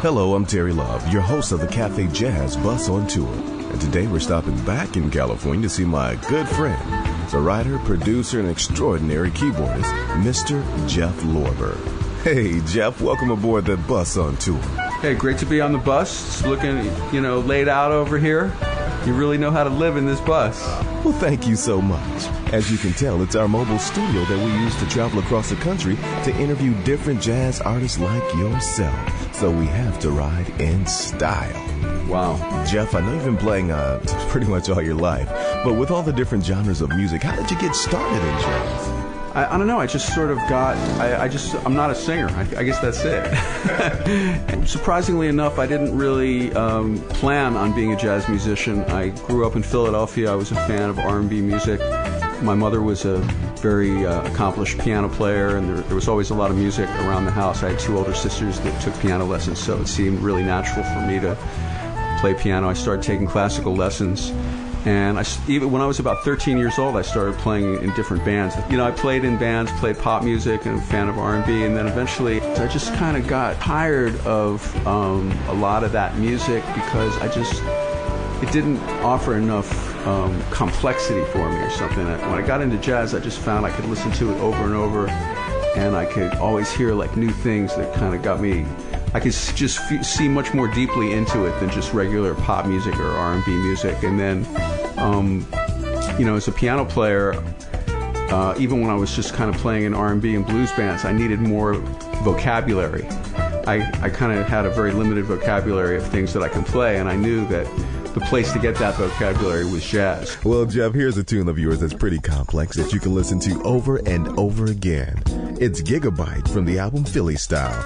Hello, I'm Terry Love, your host of the Cafe Jazz Bus on Tour. And today we're stopping back in California to see my good friend, the writer, producer, and extraordinary keyboardist, Mr. Jeff Lorber. Hey, Jeff, welcome aboard the Bus on Tour. Hey, great to be on the bus. It's looking, laid out over here. You really know how to live in this bus. Well, thank you so much. As you can tell, it's our mobile studio that we use to travel across the country to interview different jazz artists like yourself. So we have to ride in style. Wow. Jeff, I know you've been playing pretty much all your life, but with all the different genres of music, how did you get started in jazz? I don't know. I just sort of I'm not a singer. I guess that's it. Surprisingly enough, I didn't really plan on being a jazz musician. I grew up in Philadelphia. I was a fan of R&B music. My mother was a very accomplished piano player, and there was always a lot of music around the house. I had two older sisters that took piano lessons, so it seemed really natural for me to play piano. I started taking classical lessons. And even when I was about 13 years old, I started playing in different bands. I played in bands, played pop music, and a fan of R&B. And then eventually, I just kind of got tired of a lot of that music because it didn't offer enough complexity for me or something. When I got into jazz, I just found I could listen to it over and over, and I could always hear like new things that kind of got me. I could just see much more deeply into it than just regular pop music or R&B music. And then, as a piano player, even when I was just kind of playing in R&B and blues bands, I needed more vocabulary. I kind of had a very limited vocabulary of things that I can play, and I knew that the place to get that vocabulary was jazz. Well, Jeff, here's a tune of yours that's pretty complex that you can listen to over and over again. It's Gigabyte from the album Philly Style.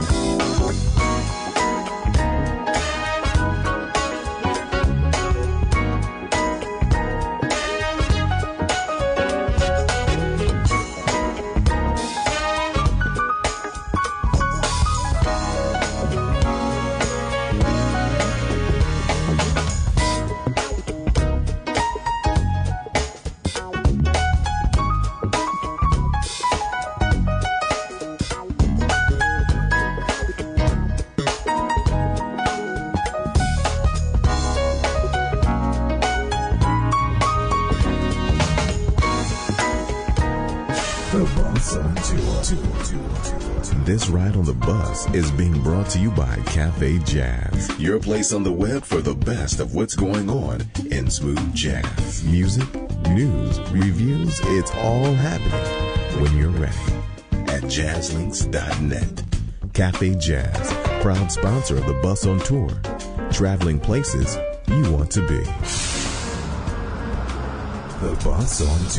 This ride on the bus is being brought to you by Cafe Jazz, your place on the web for the best of what's going on in smooth jazz. Music, news, reviews, it's all happening when you're ready at jazzlinks.net. Cafe Jazz, proud sponsor of the Bus on Tour, traveling places you want to be. The Bus on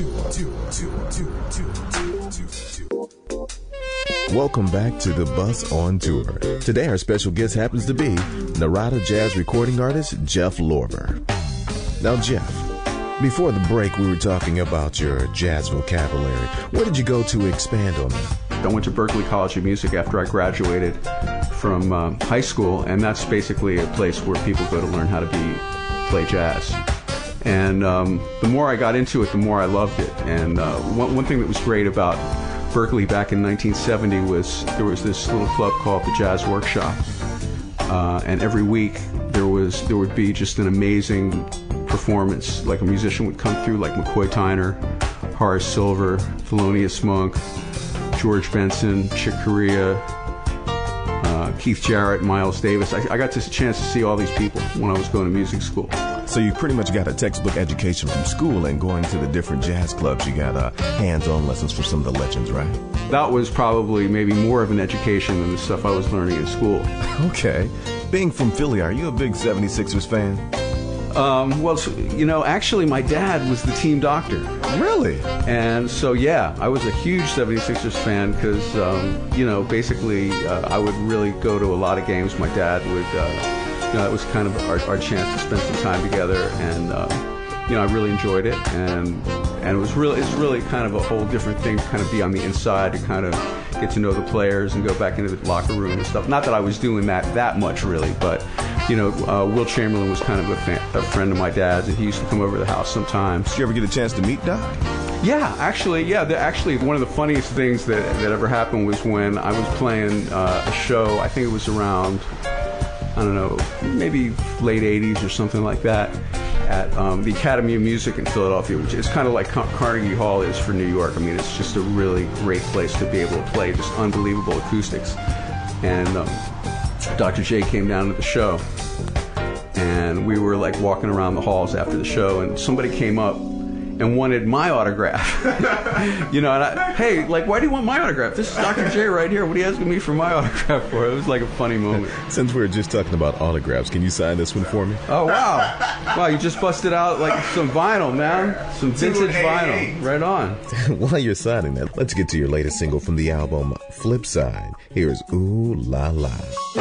Tour. Welcome back to the Bus on Tour. Today our special guest happens to be Narada jazz recording artist Jeff Lorber. Now Jeff, before the break we were talking about your jazz vocabulary. Where did you go to expand on that? I went to Berklee College of Music after I graduated from high school, and that's basically a place where people go to learn how to play jazz. And the more I got into it, the more I loved it. And one thing that was great about Berklee back in 1970 was there was this little club called the Jazz Workshop, and every week there would be just an amazing performance. Like a musician would come through, like McCoy Tyner, Horace Silver, Thelonious Monk, George Benson, Chick Corea, Keith Jarrett, Miles Davis. I got this chance to see all these people when I was going to music school. So you pretty much got a textbook education from school, and going to the different jazz clubs, you got hands-on lessons from some of the legends, right? That was probably maybe more of an education than the stuff I was learning in school. Okay. Being from Philly, are you a big 76ers fan? Actually my dad was the team doctor. Really? And so, yeah, I was a huge 76ers fan because, basically I would really go to a lot of games. My dad would, it was kind of our chance to spend some time together, and, I really enjoyed it. And it's really kind of a whole different thing to kind of be on the inside, to kind of get to know the players and go back into the locker room and stuff. Not that I was doing that much, really, but Will Chamberlain was kind of a friend of my dad's, and he used to come over to the house sometimes. Did you ever get a chance to meet Doc? Yeah, actually, one of the funniest things that ever happened was when I was playing a show. I think it was around I don't know, maybe late 80s or something like that, at the Academy of Music in Philadelphia, which is kind of like Carnegie Hall is for New York. I mean, it's just a really great place to be able to play just unbelievable acoustics. And Dr. J came down to the show, and we were like walking around the halls after the show, and somebody came up and wanted my autograph. You know, and hey, like, why do you want my autograph? This is Dr. J right here. What are you asking me for my autograph for? It was like a funny moment. Since we were just talking about autographs, can you sign this one for me? Oh, wow. Wow, you just busted out like some vinyl, man. Some vintage vinyl. Right on. While you're signing that, let's get to your latest single from the album, Flipside. Here's Ooh La La.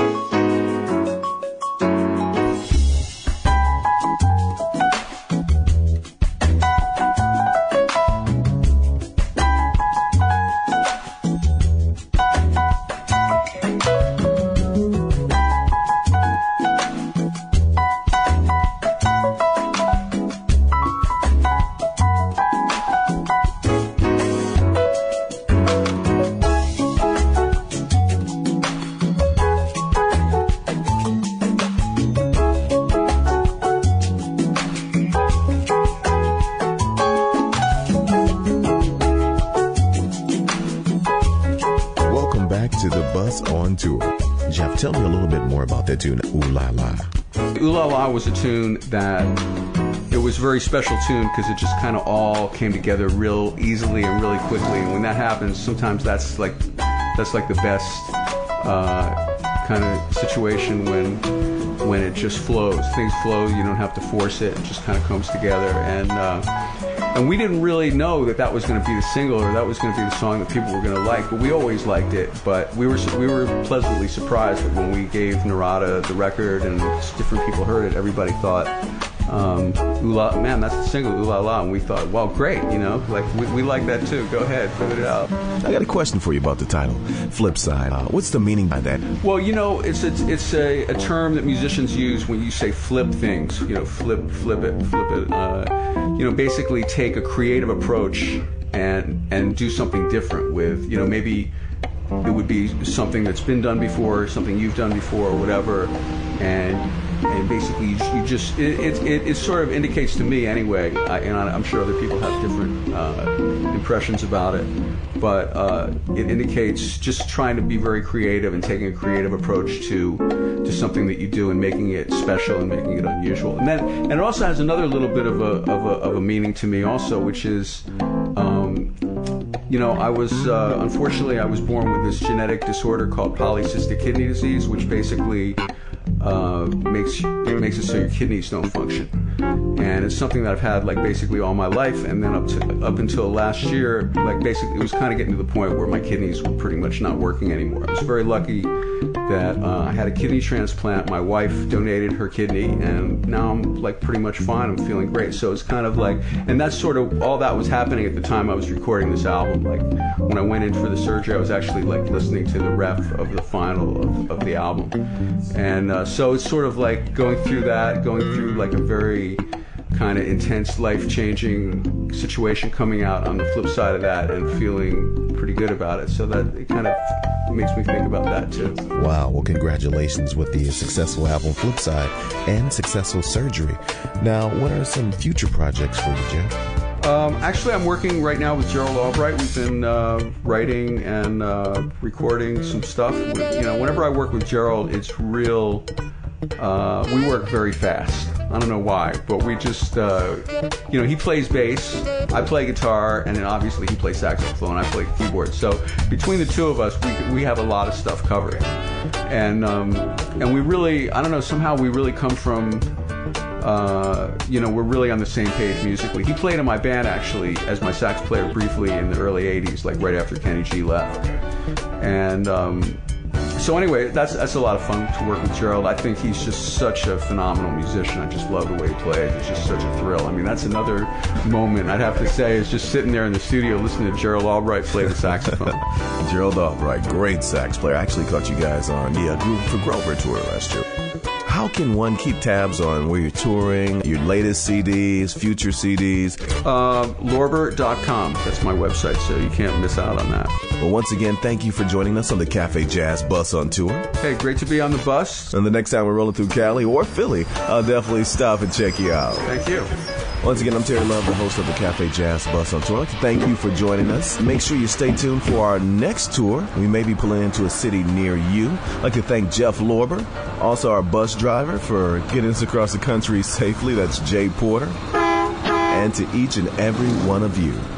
To the Bus on Tour. Jeff, tell me a little bit more about that tune, Ooh La La. Ooh La La was a tune that, it was a very special tune because it just kind of all came together real easily and really quickly. And when that happens, sometimes that's like the best kind of situation when it just flows. Things flow, you don't have to force it, it just kind of comes together. And we didn't really know that was going to be the single or that was going to be the song that people were going to like, but we always liked it. But we were pleasantly surprised that when we gave Narada the record and different people heard it, everybody thought, ooh la, man, that's the single, Ooh La La. And we thought, well, great, you know, like we like that too. Go ahead, put it out. I got a question for you about the title, Flipside. What's the meaning by that? Well, you know, it's a term that musicians use when you say flip things. You know, flip it. You know, basically take a creative approach and do something different with. You know, maybe it would be something that's been done before, something you've done before, or whatever, and basically you just it sort of indicates to me anyway, and I'm sure other people have different impressions about it, but it indicates just trying to be very creative and taking a creative approach to something that you do and making it special and making it unusual. And it also has another little bit of a meaning to me also, which is you know, I was unfortunately I was born with this genetic disorder called polycystic kidney disease, which basically makes it so your kidneys don't function, and it's something that I've had like basically all my life, and then up until last year, like basically it was kind of getting to the point where my kidneys were pretty much not working anymore. I was very lucky that I had a kidney transplant. My wife donated her kidney, and now I'm like pretty much fine. I'm feeling great. So it's kind of like, and that's sort of all that was happening at the time I was recording this album. Like when I went in for the surgery, I was actually like listening to the ref of the final of the album, and so it's sort of like going through like a very kind of intense, life-changing situation, coming out on the flip side of that and feeling pretty good about it. So that it kind of makes me think about that too. Wow. Well, congratulations with the successful album Flipside and successful surgery. Now, what are some future projects for you, Jeff? Actually, I'm working right now with Gerald Albright. We've been writing and recording some stuff. You know, whenever I work with Gerald, it's real. We work very fast. I don't know why, but we just, you know, he plays bass, I play guitar, and then obviously he plays saxophone, I play keyboard. So between the two of us, we have a lot of stuff covered. And we really, I don't know, somehow we really come from, you know, we're really on the same page musically. He played in my band, actually, as my sax player briefly in the early 80s, like right after Kenny G left. And so anyway, that's a lot of fun to work with Gerald. I think he's just such a phenomenal musician. I just love the way he plays. It's just such a thrill. I mean, that's another moment I'd have to say is just sitting there in the studio listening to Gerald Albright play the saxophone. Gerald Albright, great sax player. I actually caught you guys on the Groove for Grover tour last year. how can one keep tabs on where you're touring, your latest CDs, future CDs? Lorber.com. That's my website, so you can't miss out on that. Well, once again, thank you for joining us on the Cafe Jazz Bus on Tour. Hey, great to be on the bus. And the next time we're rolling through Cali or Philly, I'll definitely stop and check you out. Thank you. Once again, I'm Terry Love, the host of the Cafe Jazz Bus on Tour. I'd like to thank you for joining us. Make sure you stay tuned for our next tour. We may be pulling into a city near you. I'd like to thank Jeff Lorber, also our bus driver, for getting us across the country safely. That's Jay Porter. And to each and every one of you,